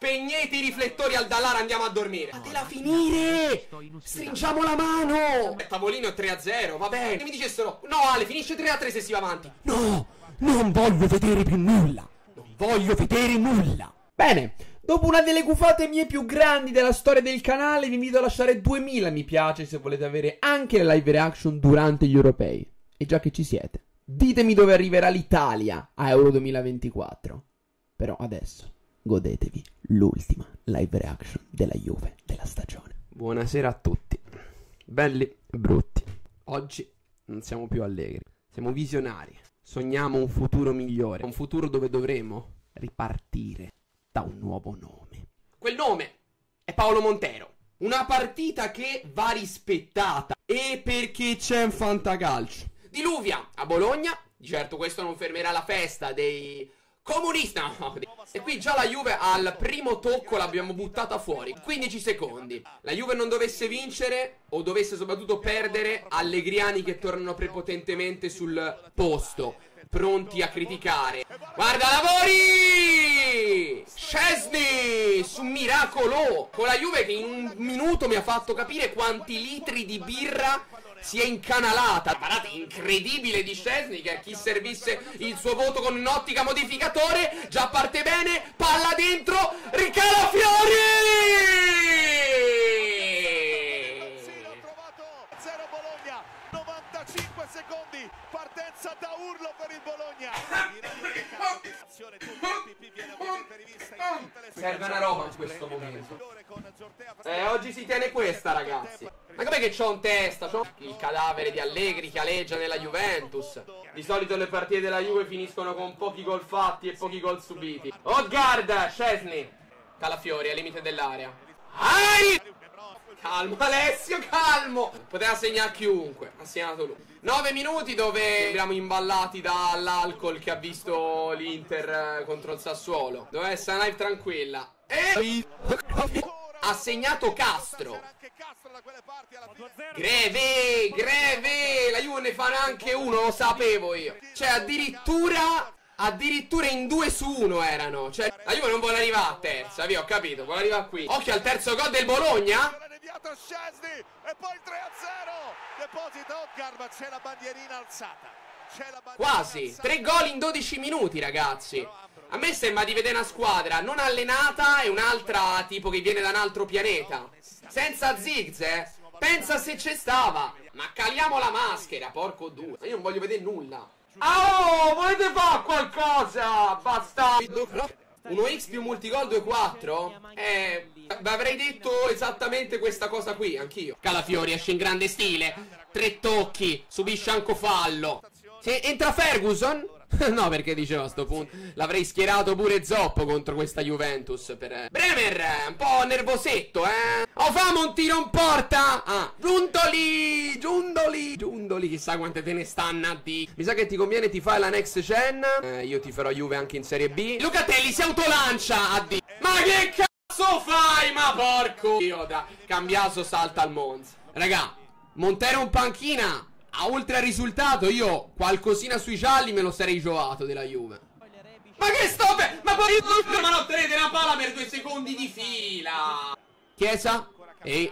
Spegnete i riflettori al Dallara, andiamo a dormire. Fatela finire! Stringiamo la mano! Il tavolino è 3-0, va bene. Mi dicessero, no Ale, finisce 3-3 se si va avanti. No, non voglio vedere più nulla. Non voglio vedere nulla. Bene, dopo una delle gufate mie più grandi della storia del canale, vi invito a lasciare 2000 mi piace se volete avere anche le live reaction durante gli europei. E già che ci siete, ditemi dove arriverà l'Italia a Euro 2024. Però adesso godetevi l'ultima live reaction della Juve della stagione. Buonasera a tutti, belli e brutti. Oggi non siamo più allegri, siamo visionari. Sogniamo un futuro migliore, un futuro dove dovremo ripartire da un nuovo nome. Quel nome è Paolo Montero. Una partita che va rispettata. E perché c'è un fantacalcio. Diluvia a Bologna. Di certo questo non fermerà la festa dei comunisti. No. E qui già la Juve al primo tocco l'abbiamo buttata fuori. 15 secondi. La Juve non dovesse vincere o dovesse soprattutto perdere, allegriani che tornano prepotentemente sul posto, pronti a criticare. Guarda, lavori! Szczesny su miracolo! Con la Juve che in un minuto mi ha fatto capire quanti litri di birra si è incanalata. Parata incredibile di Szczesny, che a chi servisse il suo voto con un'ottica modificatore. Già parte bene, palla dentro, Calafiori! Secondi, partenza da urlo per il Bologna. Serve una roba in questo momento. Oggi si tiene questa, ragazzi. Ma com'è che c'ho in testa? C'ho il cadavere di Allegri che aleggia nella Juventus. Di solito le partite della Juve finiscono con pochi gol fatti e pochi gol subiti. Odgaard, Szczesny, Calafiori al limite dell'area. Calmo Alessio, calmo. Poteva segnare chiunque, ha segnato lui. 9 minuti dove siamo imballati dall'alcol che ha visto l'Inter contro il Sassuolo. Doveva essere una live tranquilla. E ha segnato Castro. Greve, la Juve ne fa neanche uno, lo sapevo io. Cioè addirittura in 2 su 1 erano. Cioè la Juve non vuole arrivare a terza, via, ho capito, vuole arrivare qui. Occhio al terzo gol del Bologna. Szczesny e poi il 3-0. Deposita Odgaard, ma c'è la bandierina alzata. Quasi 3 gol in 12 minuti, ragazzi. A me sembra di vedere una squadra non allenata e un'altra tipo che viene da un altro pianeta. Senza Zirkzee. Pensa se c'è stava. Ma caliamo la maschera, porco due. Io non voglio vedere nulla. Oh, volete fare qualcosa? Basta. 1x più multigol 2-4? Avrei detto esattamente questa cosa qui, anch'io. Calafiori esce in grande stile. 3 tocchi, subisce anche fallo. Se entra Ferguson? No, perché dicevo a sto punto l'avrei schierato pure Zoppo contro questa Juventus per... Bremer, un po' nervosetto, Oh, famo un tiro in porta. Giundoli, chissà quante te ne stanno a di. Mi sa che ti conviene ti fai la next gen. Io ti farò Juve anche in Serie B. Lucatelli si autolancia a di. Ma che cazzo fai? Ma porco io da Cambiaso salta al Monza. Raga, Montero in panchina. A oltre al risultato io qualcosina sui gialli me lo sarei giovato della Juve. Ma che sto per... Ma poi ma non tenete la palla per 2 secondi di fila. Chiesa. E...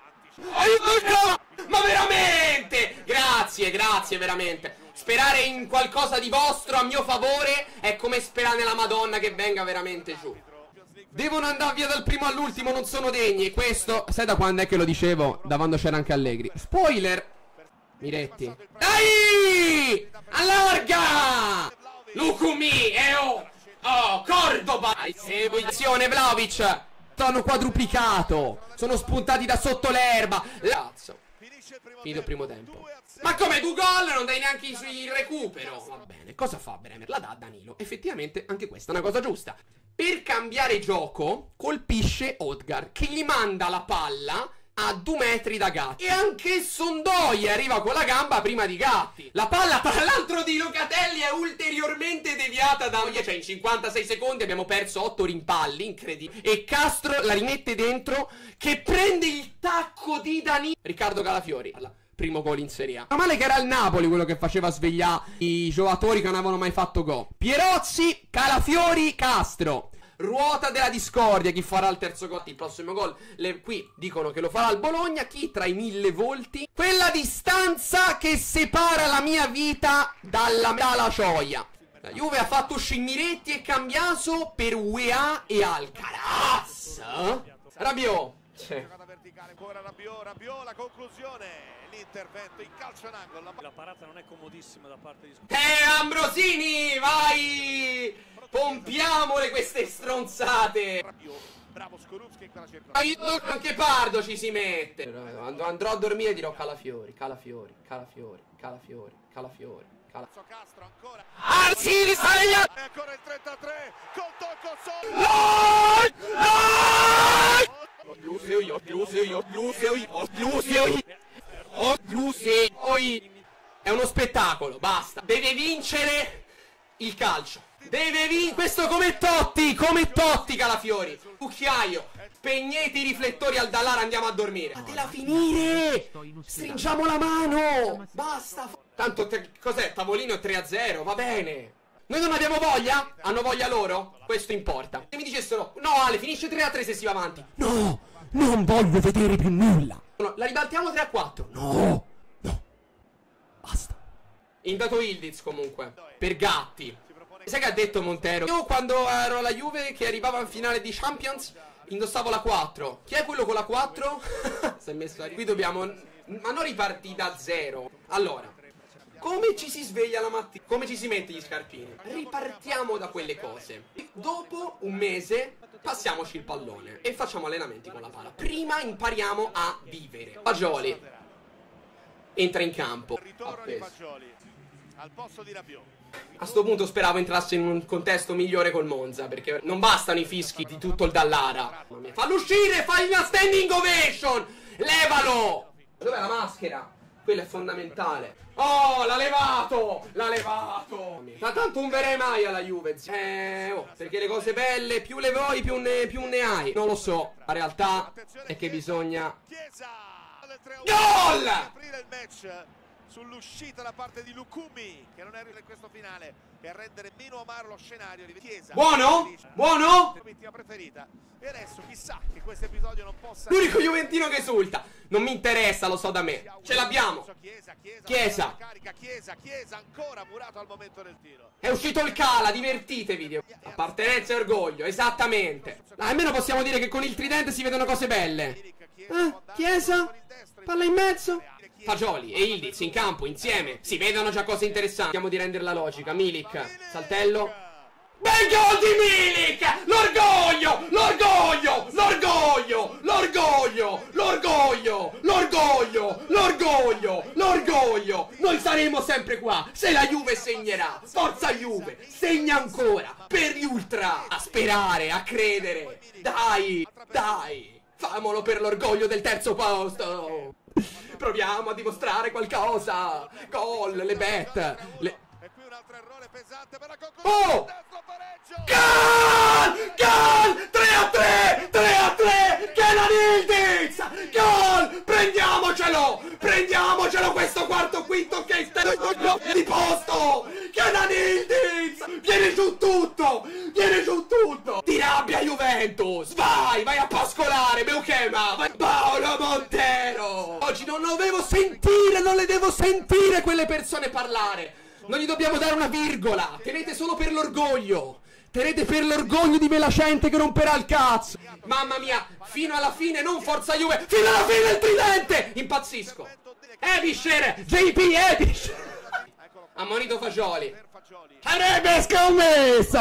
Ma veramente! Grazie, veramente. Sperare in qualcosa di vostro a mio favore è come sperare nella Madonna che venga veramente giù. Devono andare via dal primo all'ultimo, non sono degni. E questo, sai da quando è che lo dicevo? Da quando c'era anche Allegri. Spoiler! Miretti. Dai! Allarga! Lukumi! Oh, Cordoba! Esecuzione Vlahovic! Hanno quadruplicato! Sono spuntati da sotto l'erba! Cazzo! Finito il primo tempo. Ma come 2 gol? Non dai neanche il recupero! Va bene, cosa fa Bremer? La dà a Danilo. Effettivamente anche questa è una cosa giusta. Per cambiare gioco colpisce Odgaard, che gli manda la palla a 2 metri da Gatti. E anche Sondoi arriva con la gamba prima di Gatti. La palla tra l'altro di Locatelli è ulteriormente deviata da... Cioè in 56 secondi abbiamo perso 8 rimpalli, incredibile. E Castro la rimette dentro, che prende il tacco di Danilo. Riccardo Calafiori, primo gol in Serie A. Ma male che era il Napoli quello che faceva svegliare i giocatori che non avevano mai fatto gol. Pierozzi, Calafiori, Castro. ruota della discordia. Chi farà il terzo gol? Il prossimo gol. Qui dicono che lo farà il Bologna. Chi tra i 1000 volti? Quella distanza che separa la mia vita dalla gioia. La Juve ha fatto uscire Miretti e Cambiaso per UEA e Alcaraz. Rabiot. Giocata verticale, ancora Rabiot, la conclusione, l'intervento in calcio in angolo. La parata non è comodissima da parte di Ambrosini, vai! Pompiamole queste stronzate. Rabiot, bravo Skorupski in quella circolazione. Anche Pardo ci si mette. Andrò a dormire e dirò Calafiori. Castro ancora. Arsini Saglia! E ancora il 33 col tocco solo. È uno spettacolo, basta. Deve vincere il calcio. Questo come Totti Calafiori. Cucchiaio, spegnete i riflettori al Dallara, andiamo a dormire. Fatela finire! Stringiamo la mano! Basta! Tanto cos'è? Tavolino 3-0, va bene. Noi non abbiamo voglia? Hanno voglia loro? Questo importa. Se mi dicessero, no Ale, finisce 3-3 se si va avanti. No, non voglio vedere più nulla. No, la ribaltiamo 3-4. No, basta. Indato Ildiz comunque, per gatti. Sai che ha detto Montero? Io quando ero alla Juve che arrivava in finale di Champions indossavo la 4. Chi è quello con la 4? Si è messo qui dobbiamo... Ma non ripartì da zero. Allora, come ci si sveglia la mattina? Come ci si mette gli scarpini? Ripartiamo da quelle cose. Dopo un mese passiamoci il pallone e facciamo allenamenti con la palla. Prima impariamo a vivere. Fagioli entra in campo. Ritorno di Fagioli al posto di Rabiot. A sto punto speravo entrasse in un contesto migliore col Monza, perché non bastano i fischi di tutto il Dallara. Fallo uscire, fai una standing ovation! Levalo! Dov'è la maschera? Quello è fondamentale. Oh, l'ha levato! L'ha levato! Ma tanto non verrei mai alla Juve. Perché le cose belle, più le vuoi, più ne hai. Non lo so, la realtà è che bisogna... Gol! Aprire il match sull'uscita da parte di Lukumi, che non è arrivato in questo finale, per rendere meno amaro lo scenario di Chiesa. Buono? Buono? Vittima preferita. E adesso chissà che questo episodio non possa... L'unico juventino che esulta. Non mi interessa, lo so da me. Ce l'abbiamo. Chiesa. Chiesa ancora murato al momento del tiro. È uscito il Cala, divertitevi. Appartenenza e orgoglio, esattamente. Almeno possiamo dire che con il tridente si vedono cose belle. Chiesa? Palla in mezzo? Fagioli e Ildiz in campo insieme. Si vedono già cose interessanti. Cerchiamo di renderla logica. Milik, saltello. Bel gol di Milik! L'orgoglio! L'orgoglio! L'orgoglio! L'orgoglio! L'orgoglio! L'orgoglio! L'orgoglio! L'orgoglio! Noi saremo sempre qua. Se la Juve segnerà. Forza Juve! Segna ancora! Per gli ultra! A sperare, a credere. Dai! Dai! Famolo per l'orgoglio del terzo posto! Proviamo a dimostrare qualcosa! Gol, le bet! E qui un altro errore pesante per la Oh! conclusione. Gol! Gol! 3-3! 3-3! Kenan Ildiz! Gol! Prendiamocelo! Prendiamocelo questo quarto quinto che è di posto! Kenan Ildiz! Viene giù tutto! Viene giù tutto! Ti rabbia Juventus! Vai! Vai a pascolare! Beuchema! Vai Paolo Montero! Oggi non dovevo sentire, non le devo sentire quelle persone parlare! Non gli dobbiamo dare una virgola! Tenete solo per l'orgoglio! Tenete per l'orgoglio di Melacente che romperà il cazzo! Mamma mia! Fino alla fine, non Forza Juve! Fino alla fine il tridente! Impazzisco! Ebischer! JP Ebischer! Ammonito Fagioli! Avrebbe scommesso!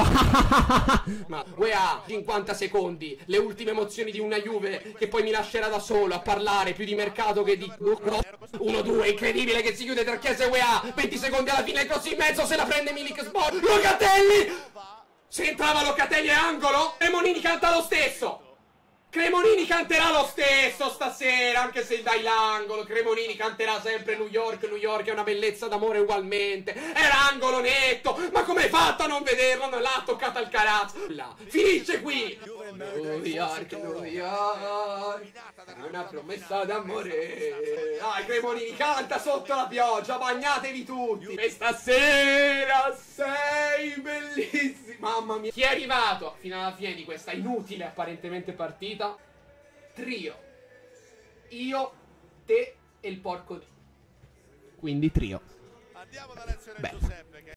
Ma UEA 50 secondi, le ultime emozioni di una Juve che poi mi lascerà da solo a parlare più di mercato che di 1-2, incredibile che si chiude tra Chiesa e UEA, 20 secondi alla fine, così in mezzo se la prende Milik Sport, Locatelli! Se entrava Locatelli è angolo e Monini canta lo stesso! Cremonini canterà lo stesso stasera, anche se dai l'angolo. Cremonini canterà sempre New York. New York è una bellezza d'amore ugualmente. È l'angolo netto. Ma come hai fatto a non vederlo? Non l'ha toccato al carazzo. Là. Finisce qui. New York, New York. È una promessa d'amore. Dai, Cremonini canta sotto la pioggia. Bagnatevi tutti. E stasera sei bellissimo. Mamma mia. Chi è arrivato fino alla fine di questa inutile apparentemente partita? Trio. Io, te e il porco. Quindi trio. Andiamo da lezione Beh. Giuseppe.